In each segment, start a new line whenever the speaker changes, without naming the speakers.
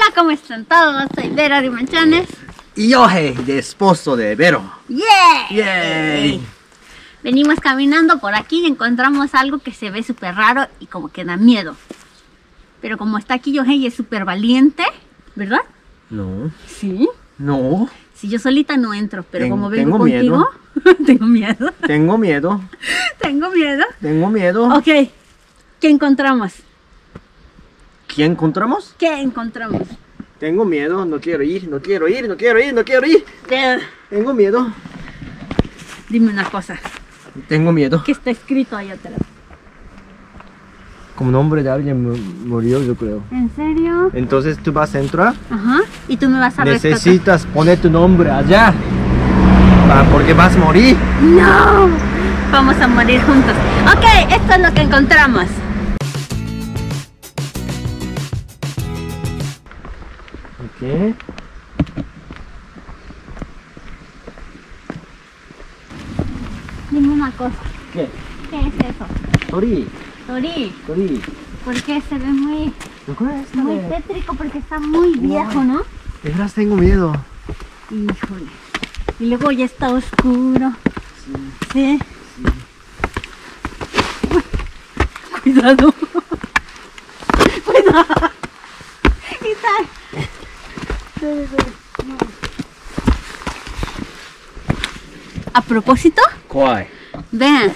Hola, ¿cómo están todos? Soy Vero Dimensiones.
Y Yohei, de esposo de Vero.
¡Yeah!
¡Yay!
Venimos caminando por aquí y encontramos algo que se ve súper raro y como que da miedo. Pero como está aquí Yohei es súper valiente, ¿verdad?
No.
Sí.
No.
Si yo solita no entro, pero como vengo
tengo
contigo, tengo miedo.
Tengo miedo.
Tengo miedo.
Tengo miedo.
Ok, ¿qué encontramos?
¿Quién encontramos?
¿Qué encontramos?
Tengo miedo, no quiero ir, no quiero ir, no quiero ir, no quiero ir. Tengo miedo.
Dime una cosa,
Tengo miedo.
¿qué está escrito ahí atrás?
Como nombre de alguien murió, yo creo.
¿En serio?
Entonces tú vas a entrar.
Ajá, y tú me vas a rescatar.
Necesitas poner tu nombre allá. Porque vas a morir.
¡No! Vamos a morir juntos. Ok, esto es lo que encontramos.
¿Qué?
Dime una cosa,
¿Qué?
¿qué es eso?
Tori.
Tori,
Tori.
¿por qué se ve muy
Muy
tétrico? Porque está muy viejo, ¿no?
De verdad tengo miedo.
Híjole. Y luego ya está oscuro. Sí. Cuidado. Cuidado. ¿Qué tal? No. A propósito,
¿Cuál?
vean.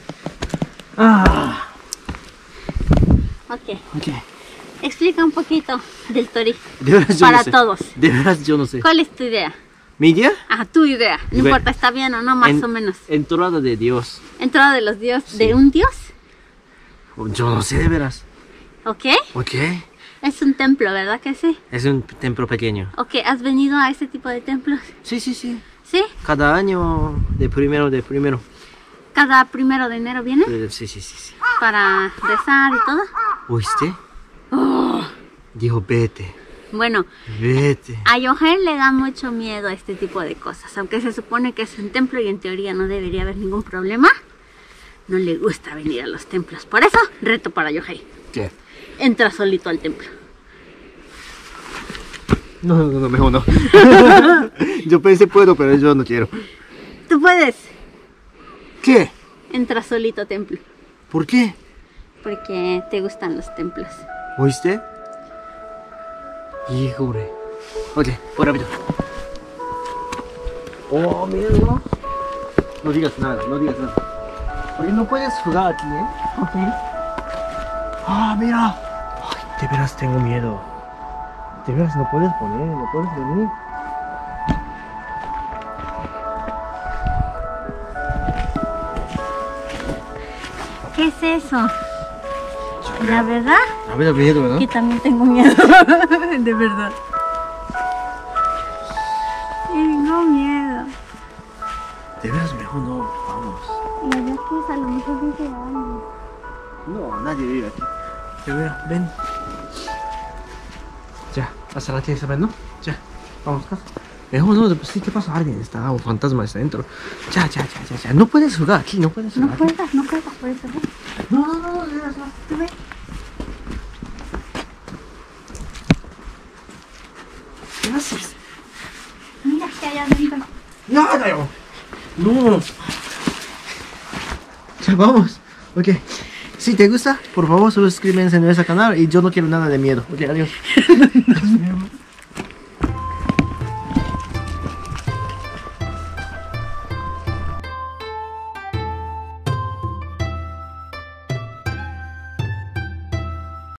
Ah.
Ok,
Ok.
explica un poquito del Tori.
De veras yo
Para
no sé.
todos.
De veras yo no sé.
¿Cuál es tu idea?
¿Mi idea?
Ah, tu idea. No
Ve-
importa, está bien o no, más o menos.
Entrada de Dios.
Entrada de los dioses,
Sí.
de un dios.
Yo no sé de veras.
Ok.
Ok.
Es un templo, ¿verdad que sí?
Es un templo pequeño.
Ok, ¿has venido a este tipo de templos?
Sí, sí, sí.
¿Sí?
Cada año de primero.
¿Cada 1 de enero viene?
Sí, sí, sí, sí.
Para rezar y todo.
¿Oíste?
Oh.
Dijo, vete.
Bueno,
Vete.
a Yohei le da mucho miedo a este tipo de cosas. Aunque se supone que es un templo y en teoría no debería haber ningún problema, no le gusta venir a los templos. Por eso, reto para Yohei.
¿Qué?
Entra solito al templo.
No, mejor no. Yo pensé puedo, pero yo no quiero.
Tú puedes.
¿Qué?
Entra solito al templo.
¿Por qué?
Porque te gustan los templos.
¿Oíste? Híjole. Ok, por rápido. Oh, miedo. No digas nada, no digas nada. Porque no puedes jugar aquí, ¿eh?
Ok.
Ah, mira. Ay, de veras tengo miedo. De veras no puedes poner, no puedes venir.
¿Qué es eso? La verdad
A ver, miedo, ¿verdad?
que también tengo miedo. De verdad. Tengo miedo.
De veras mejor no, vamos.
Y allá pues a lo mejor dice alguien.
No, nadie vive aquí. De veras, ven. Ya, hasta la tienes, ¿no? Ya, vamos a casa. Mejor no, pues sí, ¿qué pasa? Alguien está, un fantasma está dentro. Ya. No puedes jugar aquí, no puedes
No
jugar aquí.
puedas por eso. ¿No?
No, de veras no.
¿Tú ves?
¿Qué haces?
Mira que hay adentro.
Nada, yo. No. Ya, vamos. Ok. Si te gusta, por favor suscríbanse a nuestro canal y yo no quiero nada de miedo. Ok, adiós.
Nos vemos.